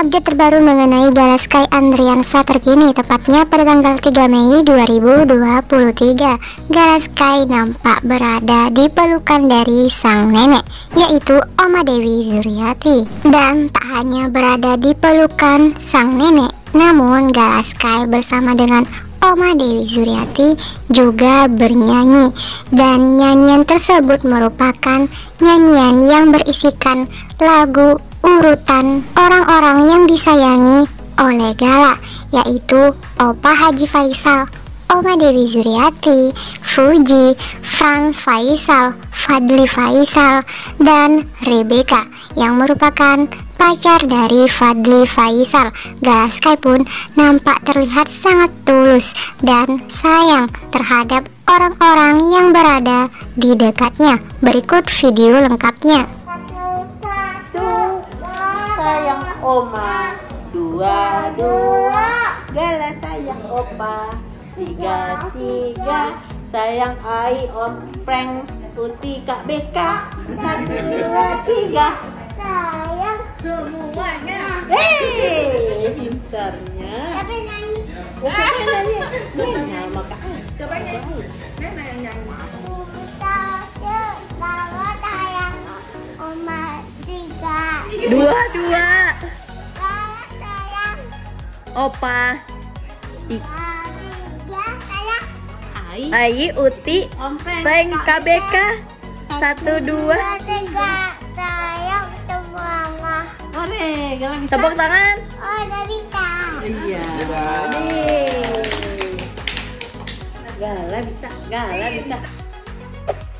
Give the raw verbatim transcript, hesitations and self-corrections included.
update terbaru mengenai Gala Sky Andriansa terkini, tepatnya pada tanggal tiga Mei dua ribu dua puluh tiga. Gala Sky nampak berada di pelukan dari sang nenek, yaitu Oma Dewi Zuriati. Dan tak hanya berada di pelukan sang nenek, namun Gala Sky bersama dengan Oma Dewi Zuriati juga bernyanyi, dan nyanyian tersebut merupakan nyanyian yang berisikan lagu urutan orang-orang yang disayangi oleh Gala, yaitu Opa Haji Faisal, Oma Dewi Zuriati, Fuji, Franz Faisal, Fadli Faisal, dan Rebecca yang merupakan pacar dari Fadli Faisal. Gala Sky pun nampak terlihat sangat tulus dan sayang terhadap orang-orang yang berada di dekatnya. Berikut video lengkapnya. Satu, sayang Oma. Dua, dua, Gala sayang Opa. Tiga, tiga, sayang Ai, Om Prank, Tuti, Kak Beka. Satu, dua, tiga, sayang semuanya. Hei, pintarnya. Tapi nyanyi. Coba nyanyi. Nah, maka coba nyanyi. Nenek yang nyanyi. Banget sayang Oma tiga. Dua, dua. Sayang Opa. tiga sayang Ai, Ai, Uti, Om Prank, Prank, K B K. Satu, dua. tiga sayang semua. Ore, Gala bisa. Tepuk tangan. Oh udah bisa. Iya. Nih. Gala bisa, Gala bisa.